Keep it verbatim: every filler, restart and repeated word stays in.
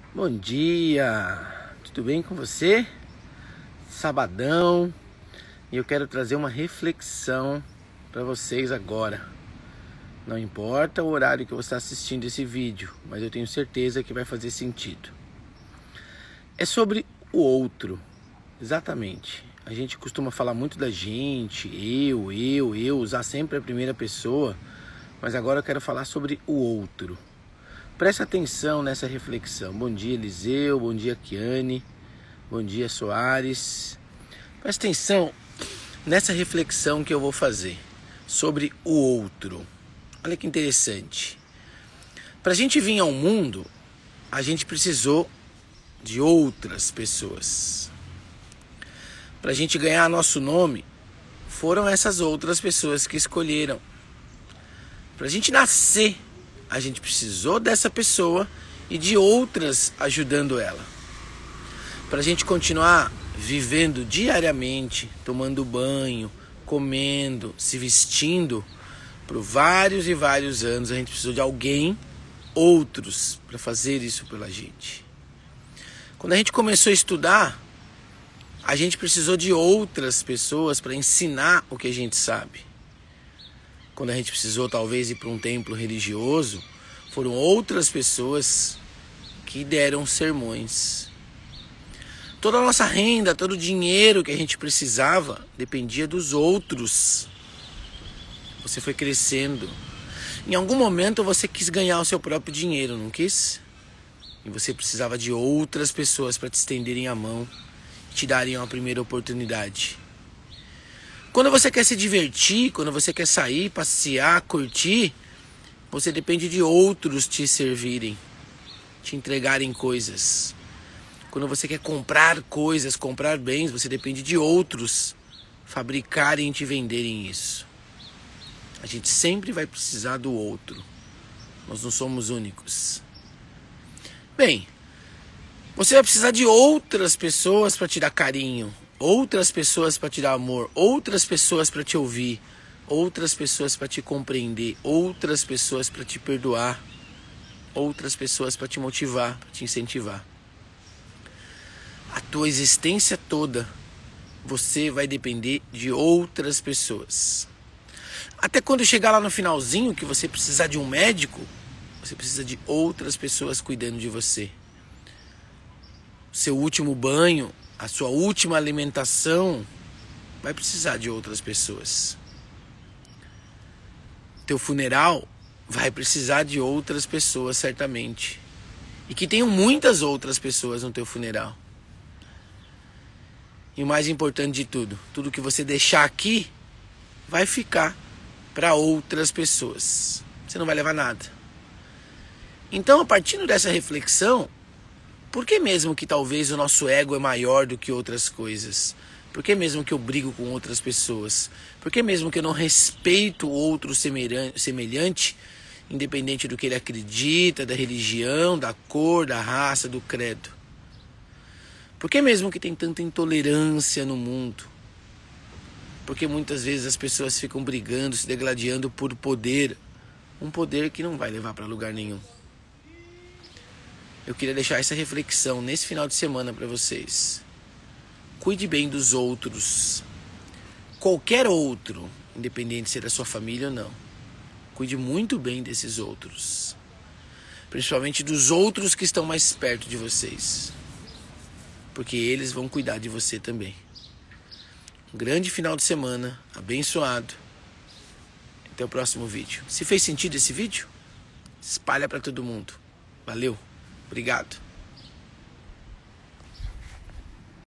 Bom dia, tudo bem com você? Sabadão, e eu quero trazer uma reflexão para vocês agora. Não importa o horário que você está assistindo esse vídeo, mas eu tenho certeza que vai fazer sentido. É sobre o outro, exatamente. A gente costuma falar muito da gente, eu, eu, eu, usar sempre a primeira pessoa, mas agora eu quero falar sobre o outro. Presta atenção nessa reflexão. Bom dia, Eliseu. Bom dia, Kiane. Bom dia, Soares. Presta atenção nessa reflexão que eu vou fazer sobre o outro. Olha que interessante. Para a gente vir ao mundo, a gente precisou de outras pessoas. Para a gente ganhar nosso nome, foram essas outras pessoas que escolheram. Para a gente nascer, a gente precisou dessa pessoa e de outras ajudando ela. Para a gente continuar vivendo diariamente, tomando banho, comendo, se vestindo, por vários e vários anos, a gente precisou de alguém, outros, para fazer isso pela gente. Quando a gente começou a estudar, a gente precisou de outras pessoas para ensinar o que a gente sabe. Quando a gente precisou talvez ir para um templo religioso, foram outras pessoas que deram sermões. Toda a nossa renda, todo o dinheiro que a gente precisava, dependia dos outros. Você foi crescendo. Em algum momento você quis ganhar o seu próprio dinheiro, não quis? E você precisava de outras pessoas para te estenderem a mão e te darem uma primeira oportunidade. Quando você quer se divertir, quando você quer sair, passear, curtir, você depende de outros te servirem, te entregarem coisas. Quando você quer comprar coisas, comprar bens, você depende de outros fabricarem e te venderem isso. A gente sempre vai precisar do outro. Nós não somos únicos. Bem, você vai precisar de outras pessoas para te dar carinho. Outras pessoas para te dar amor, outras pessoas para te ouvir, outras pessoas para te compreender, outras pessoas para te perdoar, outras pessoas para te motivar, para te incentivar. A tua existência toda, você vai depender de outras pessoas. Até quando chegar lá no finalzinho, que você precisar de um médico, você precisa de outras pessoas cuidando de você. Seu último banho, a sua última alimentação vai precisar de outras pessoas. Teu funeral vai precisar de outras pessoas, certamente. E que tenham muitas outras pessoas no teu funeral. E o mais importante de tudo, tudo que você deixar aqui vai ficar para outras pessoas. Você não vai levar nada. Então, a partir dessa reflexão, por que mesmo que talvez o nosso ego é maior do que outras coisas? Por que mesmo que eu brigo com outras pessoas? Por que mesmo que eu não respeito o outro semelhante, independente do que ele acredita, da religião, da cor, da raça, do credo? Por que mesmo que tem tanta intolerância no mundo? Porque muitas vezes as pessoas ficam brigando, se degladiando por poder. Um poder que não vai levar para lugar nenhum. Eu queria deixar essa reflexão nesse final de semana para vocês. Cuide bem dos outros. Qualquer outro, independente se é da sua família ou não. Cuide muito bem desses outros. Principalmente dos outros que estão mais perto de vocês. Porque eles vão cuidar de você também. Um grande final de semana, abençoado. Até o próximo vídeo. Se fez sentido esse vídeo, espalha para todo mundo. Valeu. Obrigado.